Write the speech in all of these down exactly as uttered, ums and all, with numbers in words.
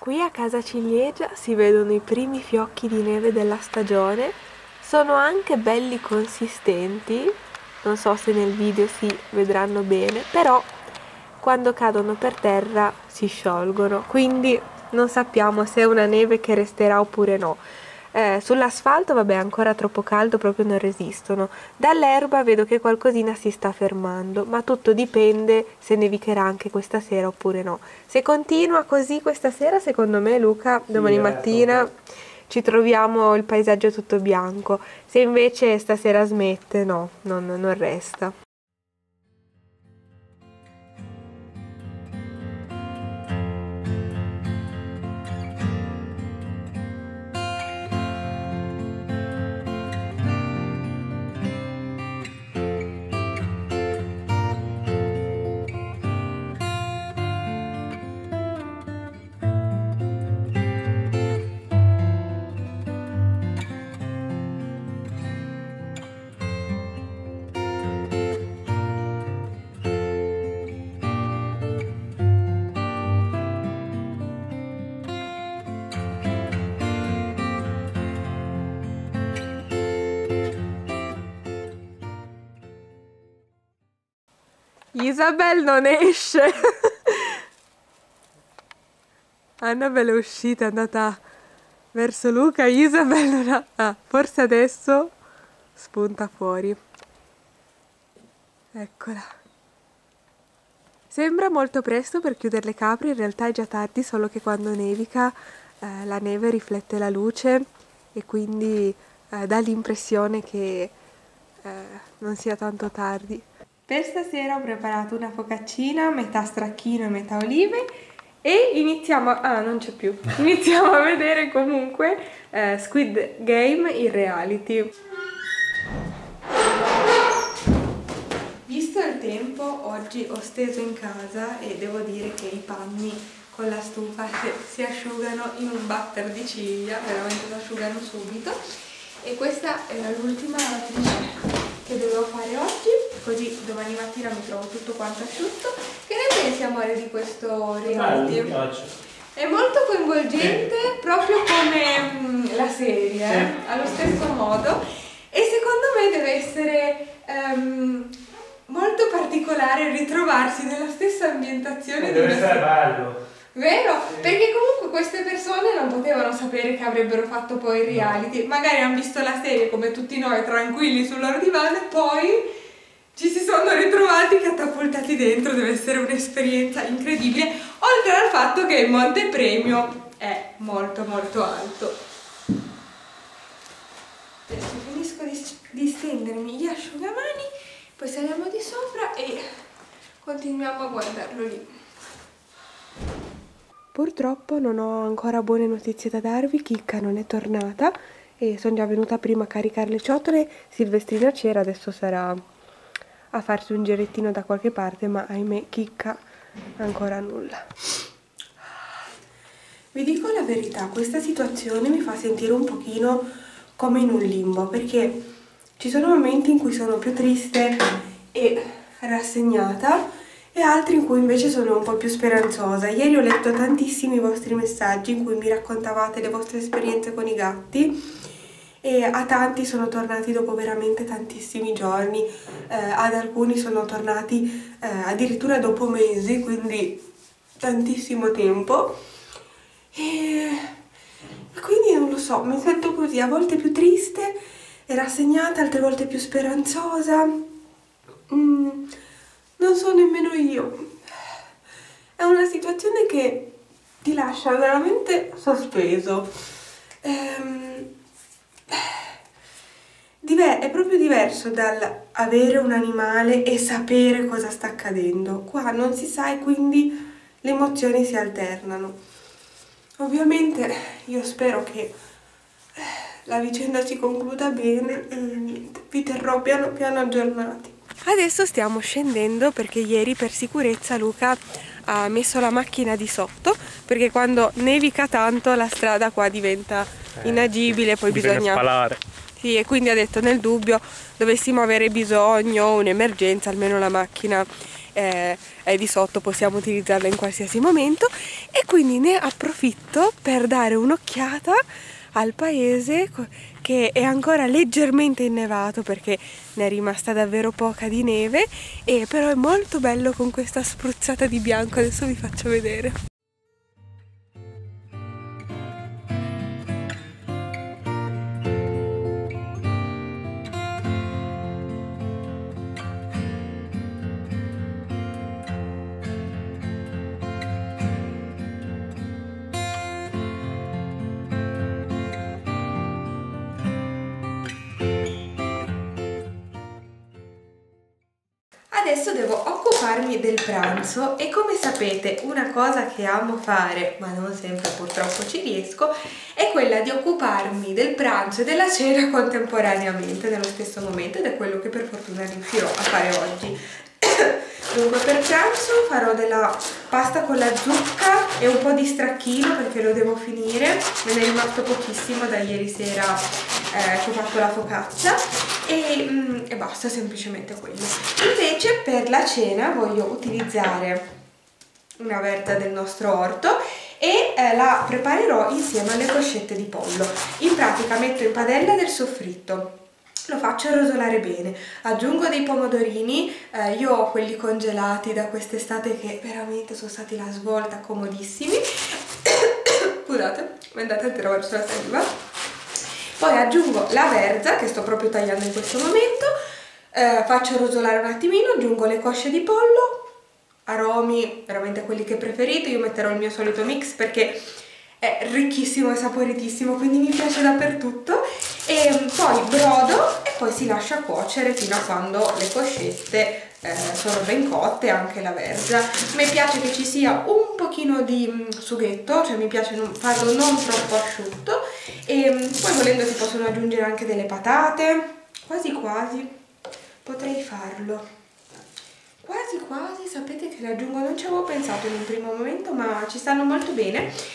Qui a casa Ciliegia si vedono i primi fiocchi di neve della stagione, sono anche belli consistenti, non so se nel video si vedranno bene, però quando cadono per terra si sciolgono, quindi non sappiamo se è una neve che resterà oppure no. Eh, sull'asfalto vabbè è ancora troppo caldo, proprio non resistono. Dall'erba vedo che qualcosina si sta fermando, ma tutto dipende se nevicherà anche questa sera oppure no. Se continua così questa sera, secondo me Luca, domani sì, mattina ci troviamo il paesaggio tutto bianco. Se invece stasera smette, no, non, non resta. Isabel non esce. Annabel è uscita, è andata verso Luca. Isabel non ha... Ah, forse adesso spunta fuori. Eccola. Sembra molto presto per chiudere le capre, in realtà è già tardi, solo che quando nevica eh, la neve riflette la luce e quindi eh, dà l'impressione che eh, non sia tanto tardi. Per stasera ho preparato una focaccina, metà stracchino e metà olive, e iniziamo a... ah, non c'è più. Iniziamo a vedere comunque eh, Squid Game in reality. Visto il tempo, oggi ho steso in casa e devo dire che i panni con la stufa si asciugano in un batter di ciglia, veramente si asciugano subito. E questa era l'ultima lavatrice che dovevo fare oggi, così domani mattina mi trovo tutto quanto asciutto. Che ne pensi, amore, di questo reality? Ah, mi piace. È molto coinvolgente, sì, proprio come mh, la serie, sì, eh? Allo stesso modo, e secondo me deve essere um, molto particolare ritrovarsi nella stessa ambientazione. E deve essere bello. Vero? Sì. Perché comunque queste persone non potevano sapere che avrebbero fatto poi il reality, no. Magari hanno visto la serie come tutti noi, tranquilli sul loro divano, e poi ci si sono ritrovati catapultati dentro. Deve essere un'esperienza incredibile, oltre al fatto che il montepremio è molto molto alto. Adesso finisco di, di stendermi gli asciugamani, poi saliamo di sopra e continuiamo a guardarlo lì. Purtroppo non ho ancora buone notizie da darvi, Chicca non è tornata e sono già venuta prima a caricare le ciotole. Silvestrina c'era, adesso sarà a farsi un girettino da qualche parte, ma ahimè Chicca ancora nulla. Vi dico la verità, questa situazione mi fa sentire un pochino come in un limbo, perché ci sono momenti in cui sono più triste e rassegnata e altri in cui invece sono un po' più speranzosa. Ieri ho letto tantissimi vostri messaggi in cui mi raccontavate le vostre esperienze con i gatti, e a tanti sono tornati dopo veramente tantissimi giorni, eh, ad alcuni sono tornati eh, addirittura dopo mesi, quindi tantissimo tempo, e quindi non lo so, mi sento così, a volte più triste e rassegnata, altre volte più speranzosa. mm. Non so nemmeno io. È una situazione che ti lascia veramente sospeso. Ehm, è proprio diverso dal avere un animale e sapere cosa sta accadendo. Qua non si sa e quindi le emozioni si alternano. Ovviamente io spero che la vicenda si concluda bene e niente, vi terrò piano piano aggiornati. Adesso stiamo scendendo perché ieri per sicurezza Luca ha messo la macchina di sotto, perché quando nevica tanto la strada qua diventa eh, inagibile, poi bisogna spalare. Sì, e quindi ha detto, nel dubbio dovessimo avere bisogno, un'emergenza, almeno la macchina eh, è di sotto, possiamo utilizzarla in qualsiasi momento, e quindi ne approfitto per dare un'occhiata al paese che è ancora leggermente innevato perché ne è rimasta davvero poca di neve, e però è molto bello con questa spruzzata di bianco. Adesso vi faccio vedere. Adesso devo occuparmi del pranzo e, come sapete, una cosa che amo fare, ma non sempre purtroppo ci riesco, è quella di occuparmi del pranzo e della cena contemporaneamente, nello stesso momento, ed è quello che per fortuna riuscirò a fare oggi. Dunque, per pranzo farò della pasta con la zucca e un po' di stracchino perché lo devo finire, me ne è rimasto pochissimo da ieri sera eh, che ho fatto la focaccia, e, mm, e basta, semplicemente quello. Invece per la cena voglio utilizzare una verza del nostro orto e eh, la preparerò insieme alle coscette di pollo. In pratica metto in padella del soffritto, lo faccio rosolare bene, aggiungo dei pomodorini, eh, io ho quelli congelati da quest'estate che veramente sono stati la svolta, comodissimi. Scusate, mi è andata attraverso la saliva. Poi aggiungo la verza che sto proprio tagliando in questo momento, eh, faccio rosolare un attimino, aggiungo le cosce di pollo, aromi veramente quelli che preferite, io metterò il mio solito mix perché è ricchissimo e saporitissimo, quindi mi piace dappertutto, e poi brodo e poi si lascia cuocere fino a quando le coscette eh, sono ben cotte, anche la verza. Mi piace che ci sia un pochino di sughetto, cioè mi piace non, farlo non troppo asciutto, e poi volendo si possono aggiungere anche delle patate, quasi quasi potrei farlo. Quasi quasi, sapete che le aggiungo, non ci avevo pensato in un primo momento, ma ci stanno molto bene.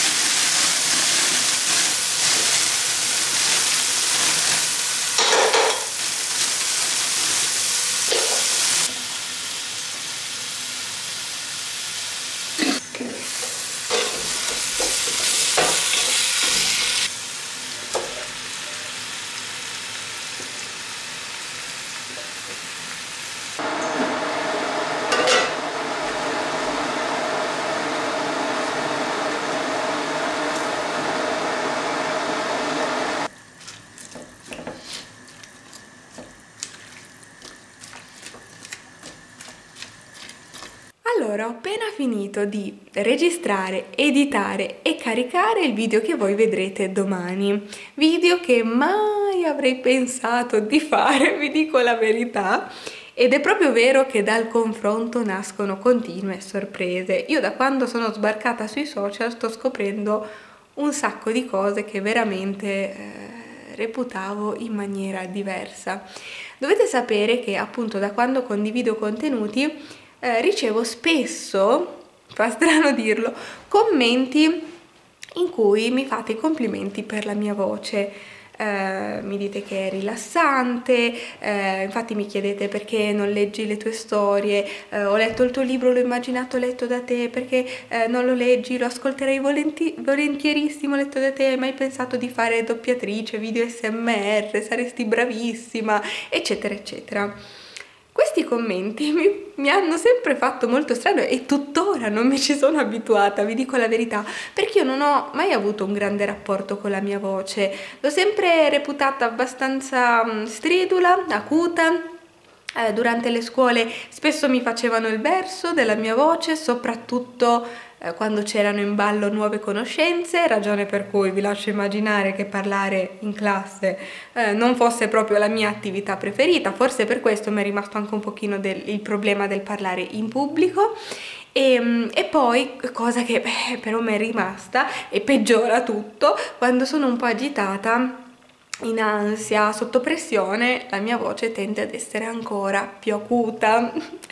Allora, ho appena finito di registrare, editare e caricare il video che voi vedrete domani. Video che mai avrei pensato di fare, vi dico la verità. Ed è proprio vero che dal confronto nascono continue sorprese. Io da quando sono sbarcata sui social sto scoprendo un sacco di cose che veramente eh, reputavo in maniera diversa. Dovete sapere che appunto da quando condivido contenuti Eh, ricevo spesso, fa strano dirlo, commenti in cui mi fate i complimenti per la mia voce. Eh, mi dite che è rilassante, eh, infatti mi chiedete perché non leggi le tue storie, eh, ho letto il tuo libro, l'ho immaginato letto da te, perché eh, non lo leggi, lo ascolterei volenti volentierissimo letto da te, hai mai pensato di fare doppiatrice, video S M R, saresti bravissima, eccetera eccetera. Questi commenti mi, mi hanno sempre fatto molto strano e tuttora non mi ci sono abituata, vi dico la verità, perché io non ho mai avuto un grande rapporto con la mia voce, l'ho sempre reputata abbastanza stridula, acuta. Eh, durante le scuole spesso mi facevano il verso della mia voce, soprattutto eh, quando c'erano in ballo nuove conoscenze, ragione per cui vi lascio immaginare che parlare in classe eh, non fosse proprio la mia attività preferita. Forse per questo mi è rimasto anche un pochino del, il problema del parlare in pubblico. E, e poi, cosa che beh, però mi è rimasta e peggiora tutto, quando sono un po' agitata in ansia, sotto pressione, la mia voce tende ad essere ancora più acuta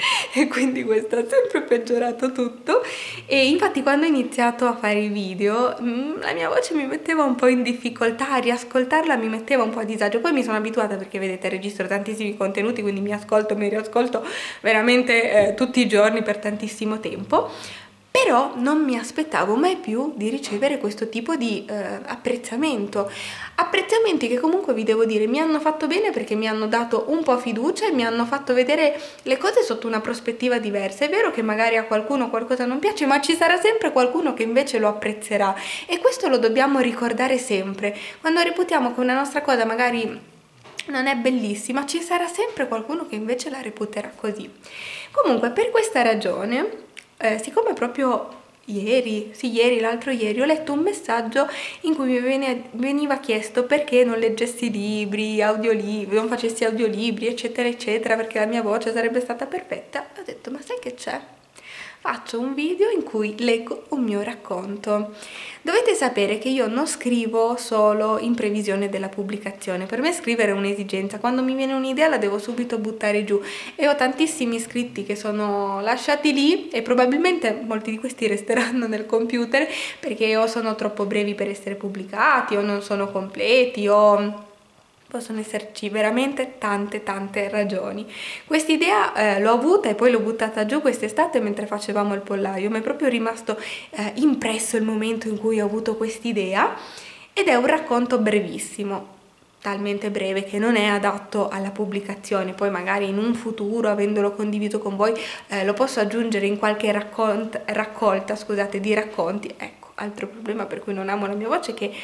e quindi questo ha sempre peggiorato tutto. E infatti quando ho iniziato a fare i video la mia voce mi metteva un po' in difficoltà, a riascoltarla mi metteva un po' a disagio. Poi mi sono abituata perché vedete registro tantissimi contenuti, quindi mi ascolto, mi riascolto veramente eh, tutti i giorni per tantissimo tempo. Però non mi aspettavo mai più di ricevere questo tipo di eh, apprezzamento. Apprezzamenti che comunque vi devo dire mi hanno fatto bene perché mi hanno dato un po' fiducia e mi hanno fatto vedere le cose sotto una prospettiva diversa. È vero che magari a qualcuno qualcosa non piace, ma ci sarà sempre qualcuno che invece lo apprezzerà e questo lo dobbiamo ricordare sempre. Quando reputiamo che una nostra cosa magari non è bellissima, ci sarà sempre qualcuno che invece la reputerà così. Comunque, per questa ragione, Eh, siccome proprio ieri, sì ieri, l'altro ieri, ho letto un messaggio in cui mi vene, veniva chiesto perché non leggessi libri, audiolibri, non facessi audiolibri, eccetera, eccetera, perché la mia voce sarebbe stata perfetta. Ho detto, ma sai che c'è? Faccio un video in cui leggo un mio racconto. Dovete sapere che io non scrivo solo in previsione della pubblicazione. Per me scrivere è un'esigenza. Quando mi viene un'idea la devo subito buttare giù. E ho tantissimi iscritti che sono lasciati lì e probabilmente molti di questi resteranno nel computer perché o sono troppo brevi per essere pubblicati o non sono completi o... possono esserci veramente tante tante ragioni. Quest'idea eh, l'ho avuta e poi l'ho buttata giù quest'estate mentre facevamo il pollaio. Mi è proprio rimasto eh, impresso il momento in cui ho avuto quest'idea ed è un racconto brevissimo, talmente breve che non è adatto alla pubblicazione. Poi magari in un futuro, avendolo condiviso con voi, eh, lo posso aggiungere in qualche raccolta, raccolta scusate, di racconti. Ecco, altro problema per cui non amo la mia voce è che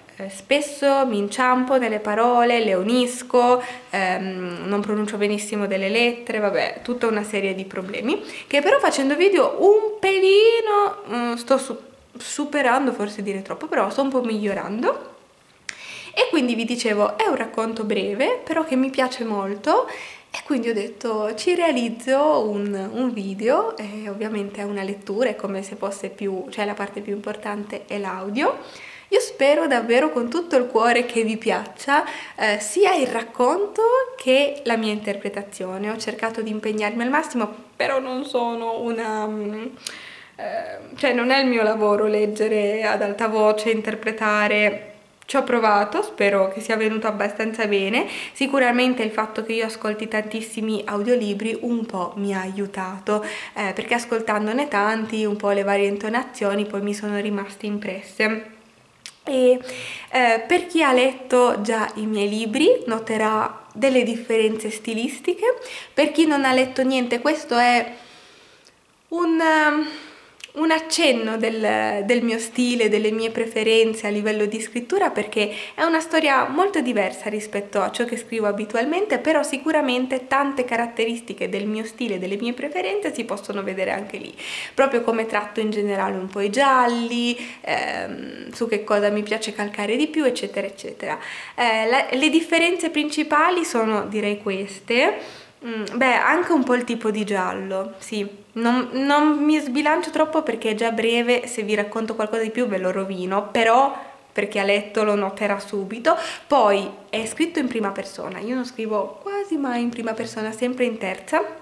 spesso mi inciampo nelle parole, le unisco, ehm, non pronuncio benissimo delle lettere, vabbè, tutta una serie di problemi che però facendo video un pelino mm, sto su superando, forse dire troppo, però sto un po' migliorando. E quindi vi dicevo, è un racconto breve, però che mi piace molto e quindi ho detto ci realizzo un, un video e ovviamente è una lettura, è come se fosse più, cioè la parte più importante è l'audio. Io spero davvero con tutto il cuore che vi piaccia eh, sia il racconto che la mia interpretazione. Ho cercato di impegnarmi al massimo, però non sono una... Eh, cioè non è il mio lavoro leggere ad alta voce, interpretare. Ci ho provato, spero che sia venuto abbastanza bene. Sicuramente il fatto che io ascolti tantissimi audiolibri un po' mi ha aiutato, eh, perché ascoltandone tanti, un po' le varie intonazioni poi mi sono rimaste impresse. E eh, per chi ha letto già i miei libri noterà delle differenze stilistiche. Per chi non ha letto niente, questo è un, un accenno del, del mio stile, delle mie preferenze a livello di scrittura, perché è una storia molto diversa rispetto a ciò che scrivo abitualmente, però sicuramente tante caratteristiche del mio stile, delle mie preferenze si possono vedere anche lì, proprio come tratto in generale un po' i gialli, ehm, su che cosa mi piace calcare di più, eccetera eccetera. Eh, la, le differenze principali sono, direi, queste. Mm, beh, anche un po' il tipo di giallo, sì. Non, non mi sbilancio troppo perché è già breve, se vi racconto qualcosa di più ve lo rovino, però per chi ha letto lo noterà subito. Poi è scritto in prima persona, io non scrivo quasi mai in prima persona, sempre in terza.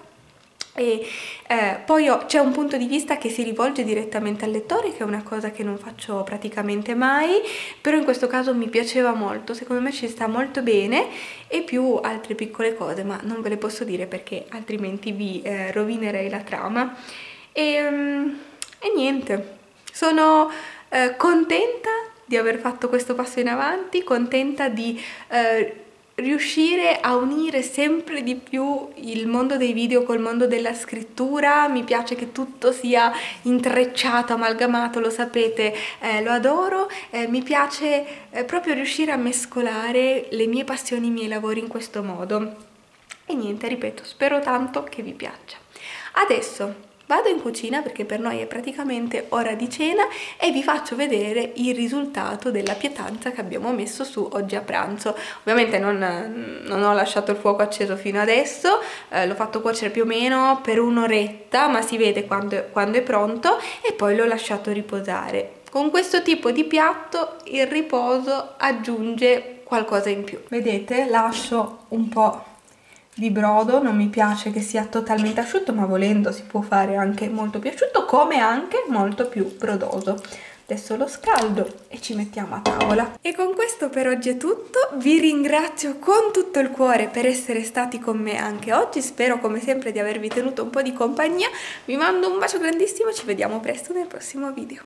E eh, poi c'è un punto di vista che si rivolge direttamente al lettore, che è una cosa che non faccio praticamente mai, però in questo caso mi piaceva molto, secondo me ci sta molto bene, e più altre piccole cose, ma non ve le posso dire perché altrimenti vi eh, rovinerei la trama. E, um, e niente, sono eh, contenta di aver fatto questo passo in avanti, contenta di... Eh, riuscire a unire sempre di più il mondo dei video col mondo della scrittura. Mi piace che tutto sia intrecciato, amalgamato, lo sapete, eh, lo adoro. Eh, mi piace eh, proprio riuscire a mescolare le mie passioni, i miei lavori in questo modo. E niente, ripeto, spero tanto che vi piaccia. Adesso vado in cucina perché per noi è praticamente ora di cena e vi faccio vedere il risultato della pietanza che abbiamo messo su oggi a pranzo. Ovviamente non, non ho lasciato il fuoco acceso fino adesso, eh, l'ho fatto cuocere più o meno per un'oretta, ma si vede quando, quando è pronto, e poi l'ho lasciato riposare. Con questo tipo di piatto il riposo aggiunge qualcosa in più. Vedete, lascio un po' di brodo, non mi piace che sia totalmente asciutto, ma volendo si può fare anche molto più asciutto, come anche molto più brodoso. Adesso lo scaldo e ci mettiamo a tavola. E con questo per oggi è tutto, vi ringrazio con tutto il cuore per essere stati con me anche oggi, spero come sempre di avervi tenuto un po' di compagnia, vi mando un bacio grandissimo, ci vediamo presto nel prossimo video.